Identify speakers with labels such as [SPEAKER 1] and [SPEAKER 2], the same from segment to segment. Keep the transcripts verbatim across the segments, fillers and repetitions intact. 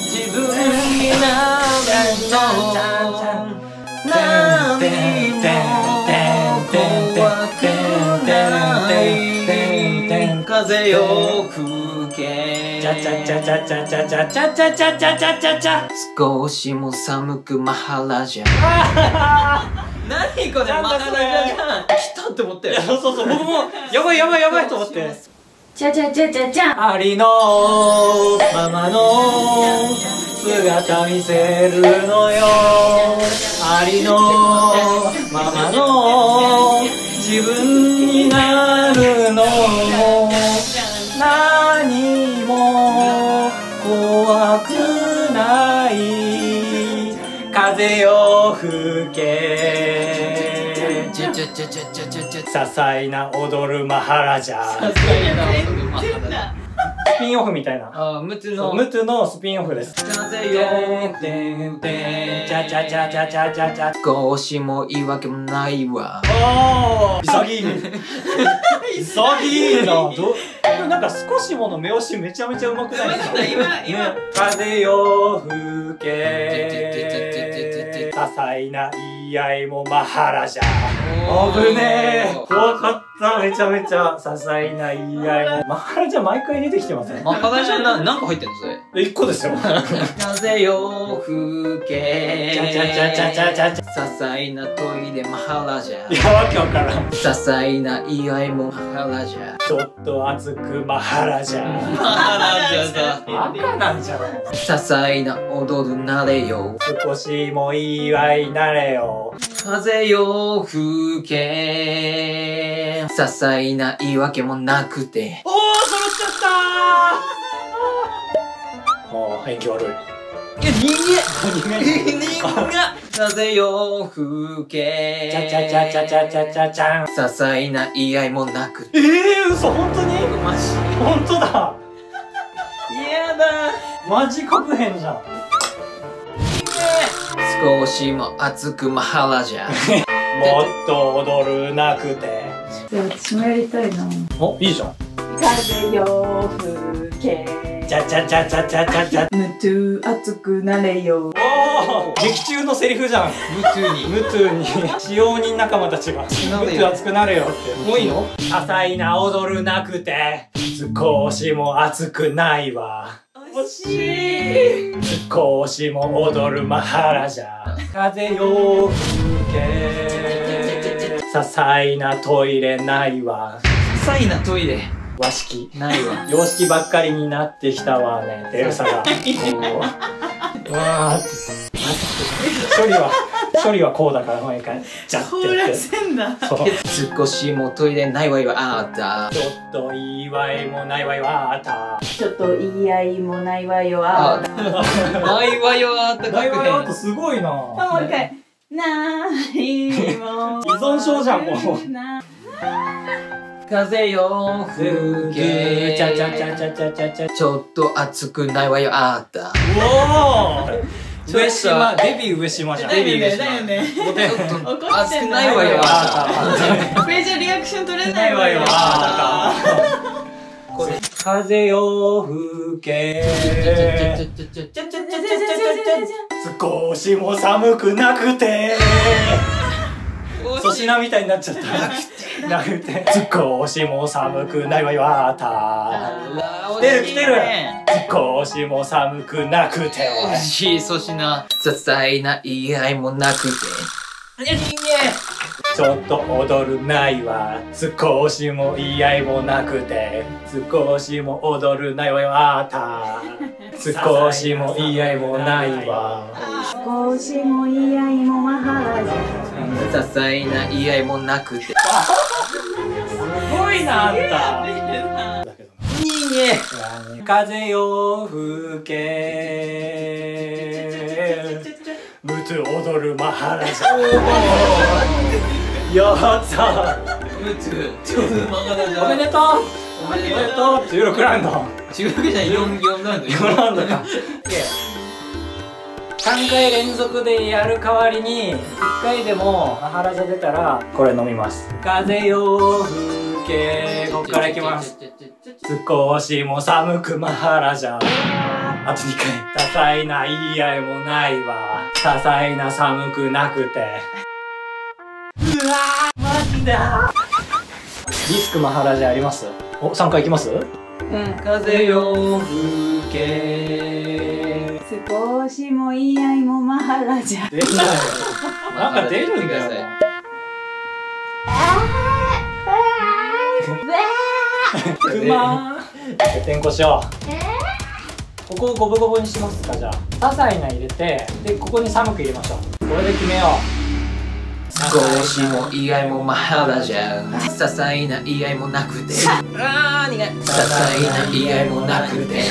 [SPEAKER 1] 自分になるの何も怖くない風よ吹け
[SPEAKER 2] チャチャチャチャチャチャチャチャチャチャチャチャチャチャ
[SPEAKER 1] 少しも寒くマハラジャ何これマハラジャじゃん来たって思ったよ。
[SPEAKER 2] そうそうそう、僕もやばいやばいやばいと思って。
[SPEAKER 3] じゃじゃじゃじゃじゃ
[SPEAKER 2] ありのままの姿見せるのよ。ありのままの自分になるの。何も怖くない風よ吹け。
[SPEAKER 1] ちゃちゃちゃちゃちゃちゃちゃ
[SPEAKER 2] 些細な踊るマハラジャー。スピンオフみたいな。
[SPEAKER 1] あ、ムツの
[SPEAKER 2] ムトゥのスピンオフです。
[SPEAKER 1] 風よ
[SPEAKER 2] てんてんチャチャチャチャチャチャチャ。
[SPEAKER 1] 少しも言い訳もないわ。
[SPEAKER 2] おー潔い潔いな。どなんか少しもの目押しめちゃめちゃうまくないですか。
[SPEAKER 3] 今今
[SPEAKER 2] 風よ吹け。些細な言い合いもマハラジャー。危ねえ。怖かっめちゃめちゃ些細な言い合いも。マハラジャ毎回出てきてません？
[SPEAKER 1] マハラジャな、何個入ってんのそれ。
[SPEAKER 2] いっこですよ。
[SPEAKER 1] 風よ吹け。
[SPEAKER 2] ちゃちゃちゃちゃちゃちゃちゃ。
[SPEAKER 1] 些細なトイレマハラジャ。
[SPEAKER 2] いや、わけわからん。
[SPEAKER 1] 些細な言い合いもマハラジャ。
[SPEAKER 2] ちょっと熱くマハラジャ。
[SPEAKER 1] マハラジャだ。
[SPEAKER 2] 赤なんじゃない？
[SPEAKER 1] 些細な踊るなれよ。
[SPEAKER 2] 少しもいいわいなれよ。
[SPEAKER 1] 風よ吹け。些細な言い訳もなくて。
[SPEAKER 2] おー、揃っちゃったー。もう演技悪い。
[SPEAKER 1] いや、人間人間風よ吹け。
[SPEAKER 2] ちゃちゃちゃちゃちゃちゃちゃちゃん。
[SPEAKER 1] 些細な言い合いもなくて。
[SPEAKER 2] えー、嘘、本当に？
[SPEAKER 1] マジ
[SPEAKER 2] 本当だ。
[SPEAKER 1] 嫌だ。
[SPEAKER 2] マジ確変じゃん。
[SPEAKER 1] 少しも熱くマハラジャ。
[SPEAKER 2] もっと踊るなくて。
[SPEAKER 3] じゃあ私もやりたいな。
[SPEAKER 2] お、いいじゃん。
[SPEAKER 3] 風よ吹け。
[SPEAKER 2] ちゃちゃちゃちゃちゃちゃちゃ。
[SPEAKER 3] むとゅ熱くなれよ。
[SPEAKER 2] おお、劇中のセリフじゃん。
[SPEAKER 1] ムトゥに。
[SPEAKER 2] ムトゥに使用人仲間たちがムトゥ熱くなれよって。もういいの？多彩な踊るなくて少しも熱くないわ。惜しい。少しも踊るマハラジャ。風よ吹け。些細なトイレないわ。
[SPEAKER 1] 些細なトイレ。
[SPEAKER 2] 和式。
[SPEAKER 1] ないわ。
[SPEAKER 2] 洋式ばっかりになってきたわね。エルサが。うわー。処理は、処理はこうだから毎回。じゃってやって。
[SPEAKER 3] せんだ。
[SPEAKER 2] そう。
[SPEAKER 1] 少しもトイレないわいはあった。
[SPEAKER 2] ちょっといいわいもないわいはあった。
[SPEAKER 3] ちょっと言い合いもないわよ。あ
[SPEAKER 1] あ、ないわいはあった。
[SPEAKER 2] ないわいはあった。すごいな。
[SPEAKER 3] もう一回。ないも。
[SPEAKER 2] 依存症じゃんもう。
[SPEAKER 1] 風よ吹け。
[SPEAKER 2] ちゃちゃちゃちゃちゃちゃちゃ。
[SPEAKER 1] ちょっと熱くないわよあった。
[SPEAKER 2] おお。上島、デビュー上島じゃん。
[SPEAKER 1] デビュー上島。
[SPEAKER 3] だよね。
[SPEAKER 1] ちょっと
[SPEAKER 3] 怒ってんの
[SPEAKER 1] 熱くないわよあ
[SPEAKER 3] これじゃリアクション取れ
[SPEAKER 2] な
[SPEAKER 3] ないいわよ。
[SPEAKER 2] わよあった。これ風よ吹け。少しも寒くなくて。粗品みたいになっちゃった。なくて。少しも寒くないわよあった。来てる来てる。少しも寒くなくて。
[SPEAKER 1] 惜しい粗品。些細な言い合いもなくて。
[SPEAKER 2] ちょっと踊るないわ。少しも言い合いもなくて。少しも踊るないわよあった。少しも言い合いもないわ。
[SPEAKER 3] 少しも言い合いもマハラジャ。
[SPEAKER 1] 些細な言い合いもなくて。
[SPEAKER 2] すごいなあんた。だけどな。風よ吹け。むつ踊るマハラジャ。やった
[SPEAKER 1] むつちょっとマハラジャ。
[SPEAKER 2] おめでとうおめでとうじゅうろくラウンド
[SPEAKER 1] じゅうろくじゃん。よん、よんラウンド。
[SPEAKER 2] よんラウンドかさんかい連続でやる代わりにいっかいでもマハラジャ出たらこれ飲みます。風よ吹け。こっからいきます。少しも寒くマハラジャ。あとにかい。多彩な言い合いもないわ。多彩な寒くなくて。うわーマジだ。リスクマハラジャあります？お、さんかいいきます？
[SPEAKER 3] うん。
[SPEAKER 1] 風よ吹け。
[SPEAKER 3] 少しも言い合いもマハラジャ。
[SPEAKER 2] 出ない。なんか出るんだよな。くまー。てんこしよう。ここをゴブゴブにしますか。じゃあ些細な入れて、でここに寒く入れましょう。これで決めよう。
[SPEAKER 1] 少しも言い合いもマハラジャ。些細な言い合いもなくて。あー苦い。些細な言い合いもなくて。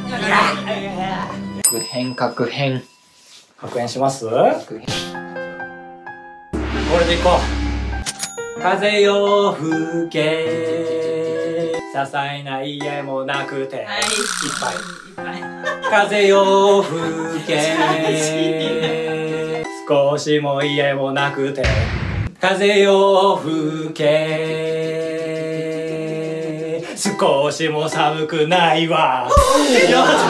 [SPEAKER 1] 確変確変。
[SPEAKER 2] 確変します？こ
[SPEAKER 1] 確変。
[SPEAKER 2] れでいこう。風よ吹け。些細な言い合いもなくて。いっぱい。風よ吹け。少しも言い合いもなくて。風よ吹け。少しも寒くないわ。やった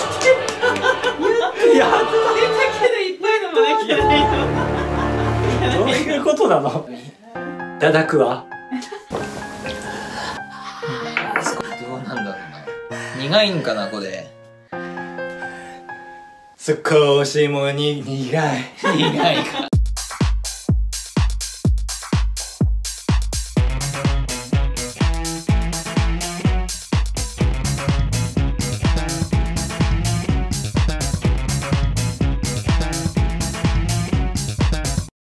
[SPEAKER 2] やった
[SPEAKER 3] けどいっぱい飲まなきゃいけないの。
[SPEAKER 2] どういうことなの？いただくわ。
[SPEAKER 1] 苦いんかなこれ。
[SPEAKER 2] 少しもに苦い
[SPEAKER 1] 苦いか